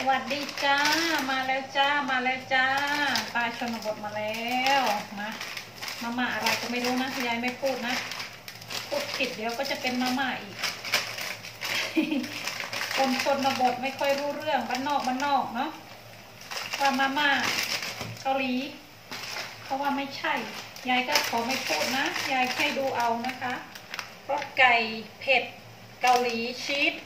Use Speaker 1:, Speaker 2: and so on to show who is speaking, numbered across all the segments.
Speaker 1: วัสดีจ้ามาแล้วจ้ามาแล้วจ้าปลาชนบทมาแล้วมาม่าอะไรก็ไม่รู้นะยายไม่พูดนะพูดผิดเดี๋ยวก็จะเป็นมาม่าอีก คนชนบทไม่ค่อยรู้เรื่องบ้านนอกเนาะว่ามาม่าเกาหลีเพราะว่าไม่ใช่ยายก็ขอไม่พูดนะยายให้ดูเอานะคะรสไก่เผ็ดเกาหลีชีส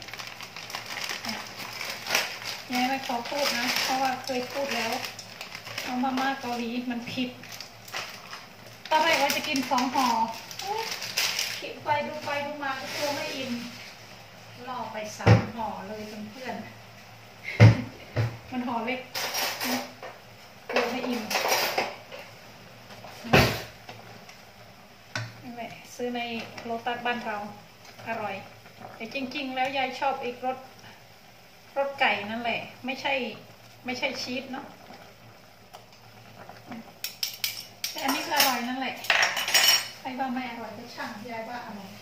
Speaker 1: ยายไม่ขอพูดนะเพราะว่าเคยพูดแล้วเอามาม่าเกาหลีมันผิดตอนแรกว่าจะกิน2 ห่อคิดไปดูมาก็ตัวไม่อิ่มล่อไป3 ห่อเลยเพื่อนมันห่อเล็กตัวไม่อิ่มนี่แหละซื้อในโลตัสบ้านเราอร่อยแต่จริงๆแล้วยายชอบอีกรสไก่นั่นแหละไม่ใช่ชีสเนาะแต่อันนี้ก็อร่อยนั่นแหละใครว่าไม่อร่อยก็ช่างยายว่าอร่อย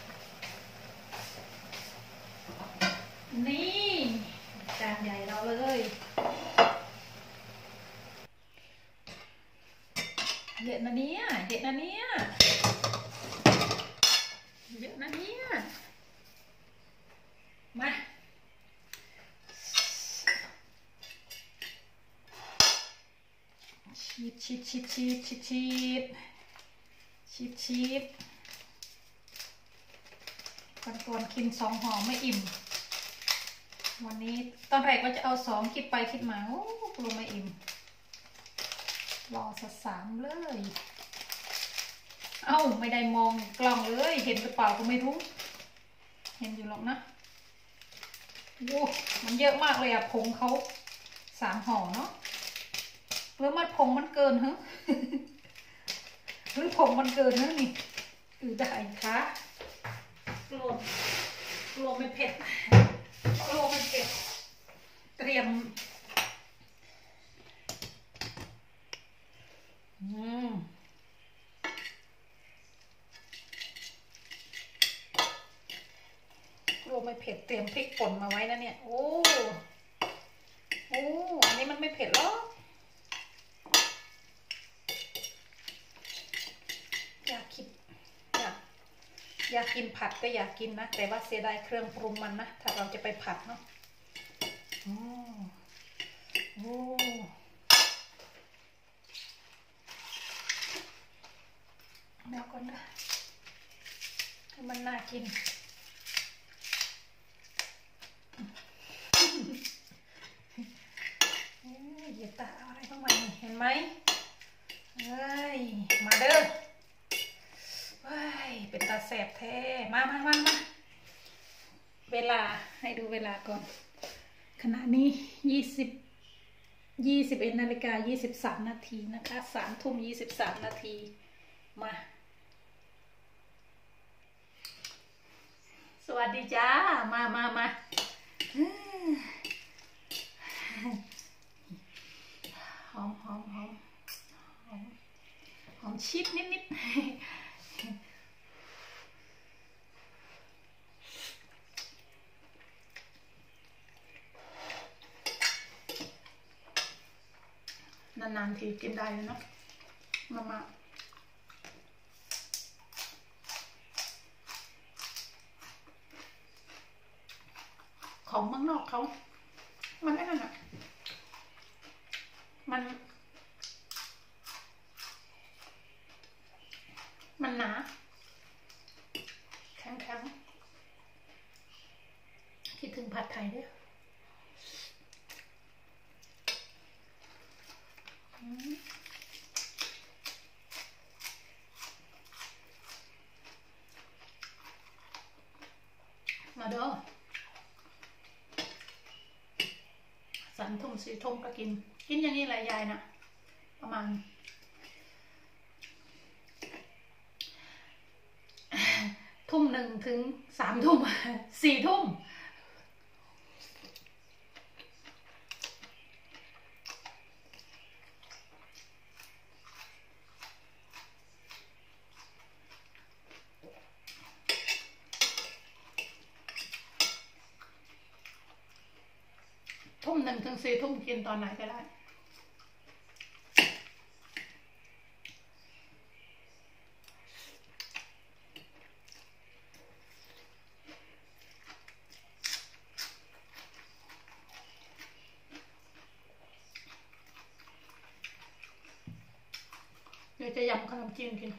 Speaker 1: นี่จานใหญ่เราเลยเยอะนะเนี่ยมาชีสก่อนกิน2 ห่อไม่อิ่มวันนี้ตอนแรกว่าจะเอา2คิดไปคิดมาโอ้กลัวไม่อิ่มรอสัก3เลยเอ้าไม่ได้มองกล่องเลยเห็นหรือเปล่าก็ไม่รู้เห็นอยู่หรอกนะโอ้มันเยอะมากเลยอะผงเขา3 ห่อเนาะหรือมันผงมันเกินฮะ หรือผงมันเกินนะนี่ได้ค่ะกลัวไม่เผ็ดเตรียมกลัวไม่เผ็ดเตรียมพริกป่นมาไว้นะเนี่ยโอ้อันนี้มันไม่เผ็ดหรอกอยากกินผัดก็อยากกินนะแต่ว่าเสียดายเครื่องปรุงมันนะถ้าเราจะไปผัดเนาะแมวก่อนนะให้มันน่ากินเหยียบตาอะไรเข้ามาเห็นไหมเฮ้ยมาเด้อเป็นตาแสบแท้มาเวลาให้ดูเวลาก่อนขณะนี้21 นาฬิกา 23 นาทีนะคะ3 ทุ่ม 23 นาทีมาสวัสดีจ้ามาหอมชีสนิดนานๆทีกินได้เลยเนาะมาของเมืองนอกเขามันไอ้นั่นอะมันหนาแข็งคิดถึงผัดไทยด้วยมาเด้อ3 ทุ่ม 4 ทุ่มก็กินอย่างนี้แหละยายนะประมาณทุ่ม 1 ถึง 3 ทุ่ม 4 ทุ่ม1 1 ถึง 4 ทุ่มกินตอนไหนก็ได้เดี๋ยวจะยำขนมจีนกิน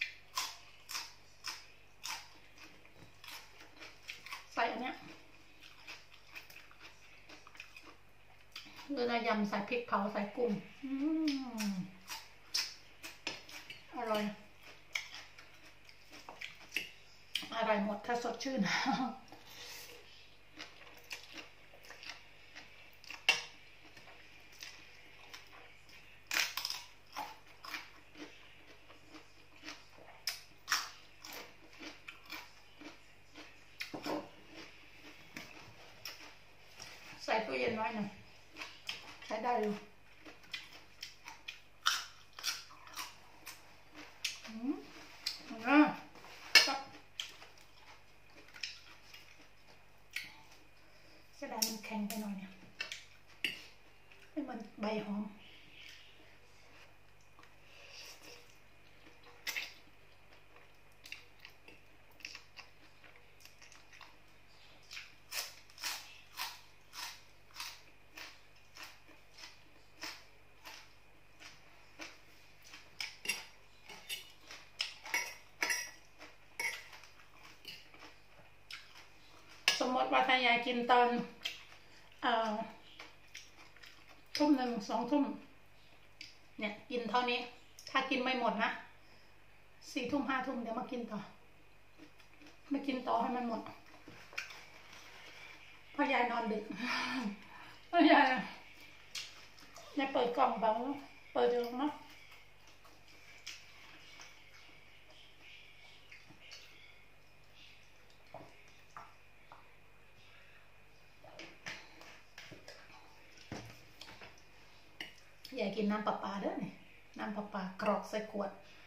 Speaker 1: ใส่อันเนี้ยหรือจะยำใส่พริกเผาใส่กุ้งอร่อยอร่อยหมดถ้าสดชื่นใส่ตู้เย็นไว้หน่อยใช้ได้อยู่เสียดายมันแข็งไปหน่อยเนี่ยให้มันใบหอมสมมติว่าถ้ายายกินตอนทุ่ม 1 2 ทุ่มเนี่ยกินเท่านี้ถ้ากินไม่หมดนะ4 ทุ่ม 5 ทุ่มเดี๋ยวมากินต่อมากินต่อให้มันหมดเพราะยายนอนดึกเพราะยายเปิดกล่องเบาเปิดเองเนาะยายกินน้ำประปาเด้อนี่น้ำประปากรอกใส่ขวด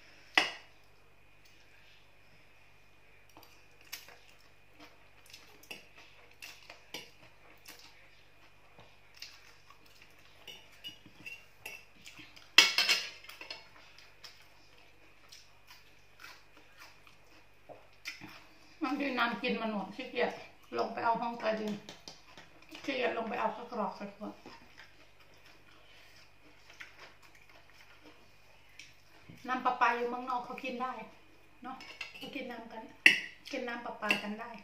Speaker 1: บางทีน้ำกินมันหมดขี้เกียจลงไปเอาห้องใต้ดินขี้เกียจลงไปเอากรอกใส่ขวดน้ำประปาอยู่เมืองนอกเขากินได้เนาะเขากินน้ำกันกินน้ำประปากันได้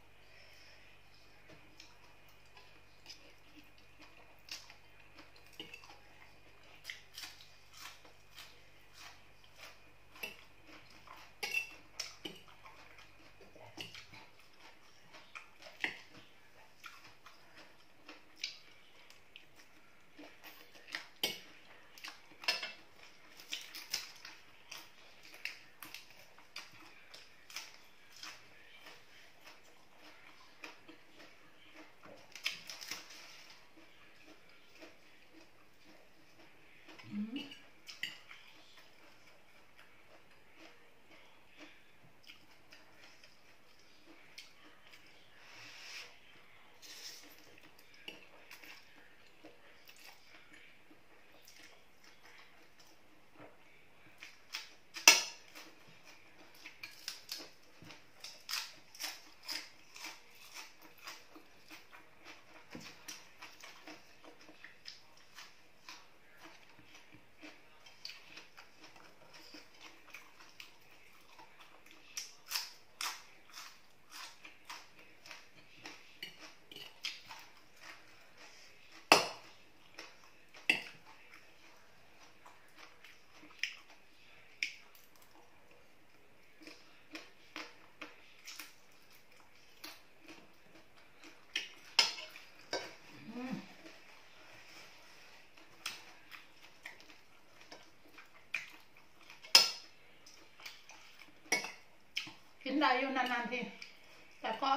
Speaker 1: กินได้อยู่นานๆทีแต่ก็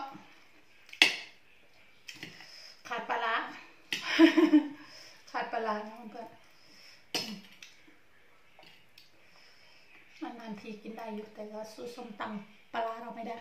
Speaker 1: ขาดปลาร้าขาดปลาร้านะเพื่อนนานๆทีกินได้อยู่แต่ก็สู้ส้มตำปลาร้าเราไม่ได้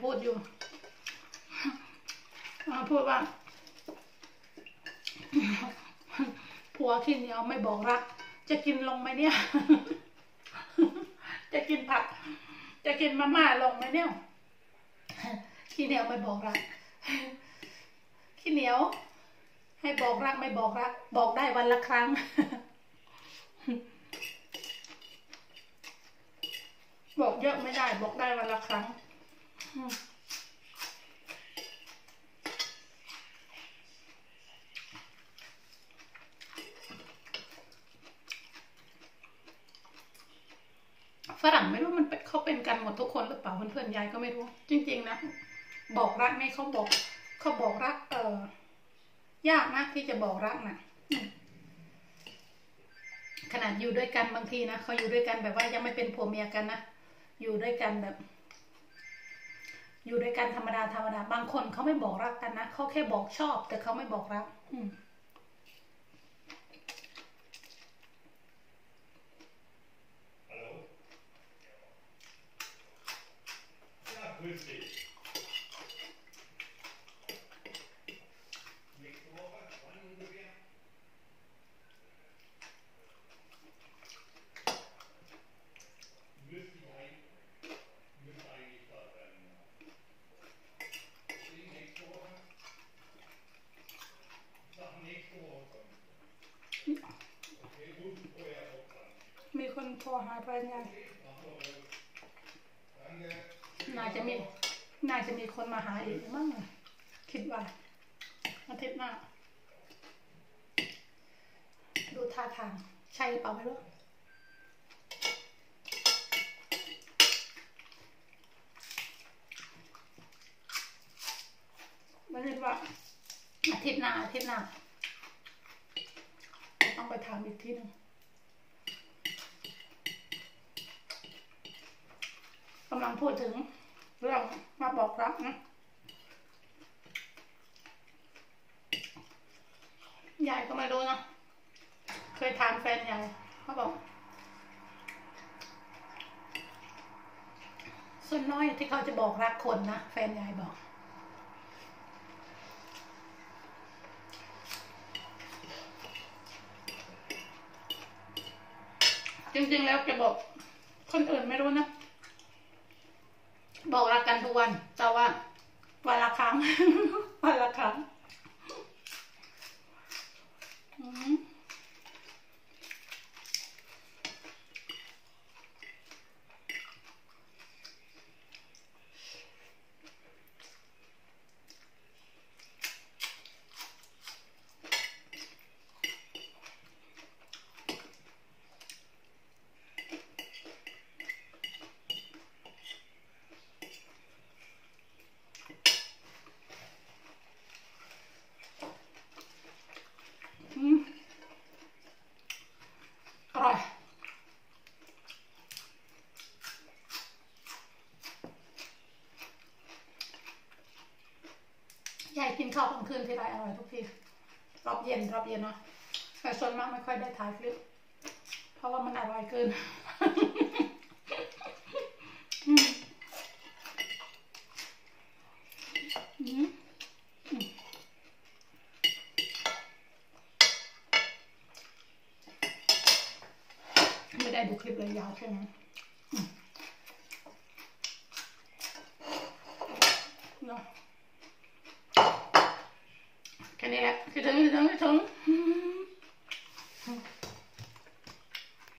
Speaker 2: พูดอยู่พูดว่าผัวขี้เหนียวไม่บอกรักจะกินลงไหมเนี่ย จะกินผักจะกินมาม่าลงไหมเนี่ยขี้เหนียวไม่บอกรักขี้เหนียวให้บอกรักไม่บอกรักบอกได้วันละครั้ง บอกเยอะไม่ได้บอกได้วันละครั้งฝรั่งไม่รู้มันเขาเป็นกันหมดทุกคนหรือเปล่าเพื่อนๆยายก็ไม่รู้จริงๆนะบอกรักนี่เขาบอกรักยากนะที่จะบอกรักนะขนาดอยู่ด้วยกันบางทีนะเขาอยู่ด้วยกันแบบว่ายังไม่เป็นผัวเมียกันนะอยู่ด้วยกันแบบอยู่ด้วยกันธรรมดาบางคนเขาไม่บอกรักกันนะเขาแค่บอกชอบแต่เขาไม่บอกรักมีคนโทรหาไปไงน่าจะมีคนมาหาอีกมั้งคิดว่าอาทิตย์หน้าดูท่าทางใช่เปล่าไม่รู้ไม่รู้ว่าอาทิตย์หน้าต้องไปถามอีกทีนึงกำลังพูดถึงเรื่องมาบอกรักนะยายก็ไม่รู้นะเคยถามแฟนยายเขาบอกส่วนน้อยที่เขาจะบอกรักคนนะแฟนยายบอกจริงๆแล้วจะบอกคนอื่นไม่รู้นะบอกรักกันทุกวันแต่ว่าวันละครั้ง วันละครั้งอร่อยยายกินข้าวกลางคืนทีไรอร่อยทุกทีรอบเย็นเนาะแต่ส่วนมากไม่ค่อยได้ถ่ายคลิปเพราะว่ามันอร่อยเกิน ไม่ได้ดูคลิปเลยยาวใช่ไหมเนาะแค่นี้แหละคิดถึง